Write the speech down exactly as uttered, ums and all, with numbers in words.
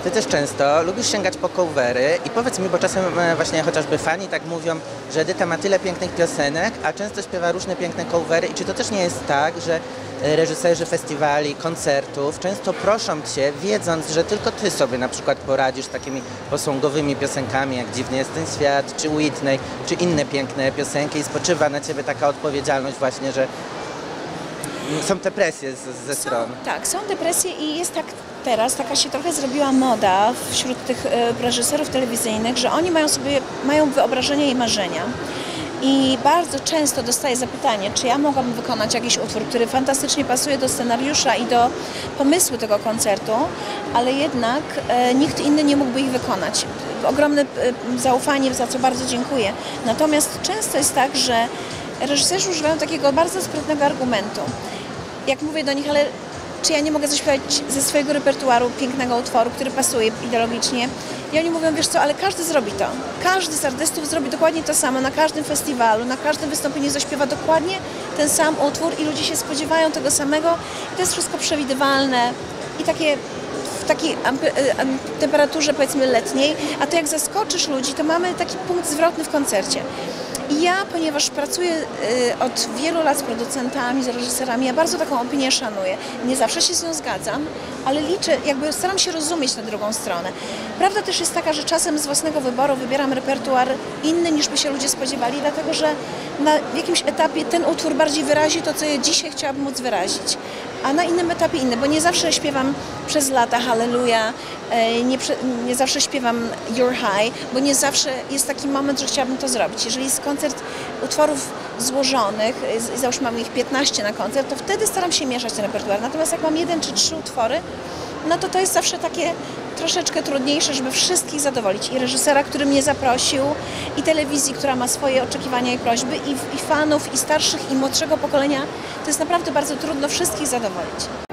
ty też często lubisz sięgać po covery i powiedz mi, bo czasem e, właśnie chociażby fani tak mówią, że Edyta ma tyle pięknych piosenek, a często śpiewa różne piękne covery i czy to też nie jest tak, że e, reżyserzy festiwali, koncertów często proszą cię, wiedząc, że tylko ty sobie na przykład poradzisz z takimi posągowymi piosenkami, jak Dziwny jest ten świat, czy Whitney, czy inne piękne piosenki i spoczywa na ciebie taka odpowiedzialność właśnie, że są te presje z, ze Są, stron. tak, są depresje i jest tak teraz, taka się trochę zrobiła moda wśród tych e, reżyserów telewizyjnych, że oni mają sobie, mają wyobrażenia i marzenia. I bardzo często dostaję zapytanie, czy ja mogłabym wykonać jakiś utwór, który fantastycznie pasuje do scenariusza i do pomysłu tego koncertu, ale jednak e, nikt inny nie mógłby ich wykonać. Ogromne e, zaufanie, za co bardzo dziękuję. Natomiast często jest tak, że reżyserzy używają takiego bardzo sprytnego argumentu. Jak mówię do nich, ale czy ja nie mogę zaśpiewać ze swojego repertuaru pięknego utworu, który pasuje ideologicznie? I oni mówią, wiesz co, ale każdy zrobi to. Każdy z artystów zrobi dokładnie to samo na każdym festiwalu, na każdym wystąpieniu zaśpiewa dokładnie ten sam utwór i ludzie się spodziewają tego samego. I to jest wszystko przewidywalne i takie w takiej temperaturze powiedzmy letniej, a to jak zaskoczysz ludzi, to mamy taki punkt zwrotny w koncercie. I ja, ponieważ pracuję y, od wielu lat z producentami, z reżyserami, ja bardzo taką opinię szanuję. Nie zawsze się z nią zgadzam, ale liczę, jakby staram się rozumieć tę drugą stronę. Prawda też jest taka, że czasem z własnego wyboru wybieram repertuar inny niż by się ludzie spodziewali, dlatego że na jakimś etapie ten utwór bardziej wyrazi to, co ja dzisiaj chciałabym móc wyrazić. A na innym etapie inny, bo nie zawsze śpiewam przez lata Hallelujah, nie, nie zawsze śpiewam You're High, bo nie zawsze jest taki moment, że chciałabym to zrobić. Jeżeli jest koncert utworów złożonych, załóżmy mam ich piętnaście na koncert, to wtedy staram się mieszać ten repertuar. Natomiast jak mam jeden czy trzy utwory, no to to jest zawsze takie troszeczkę trudniejsze, żeby wszystkich zadowolić. I reżysera, który mnie zaprosił, i telewizji, która ma swoje oczekiwania i prośby, i, i fanów, i starszych, i młodszego pokolenia. To jest naprawdę bardzo trudno wszystkich zadowolić.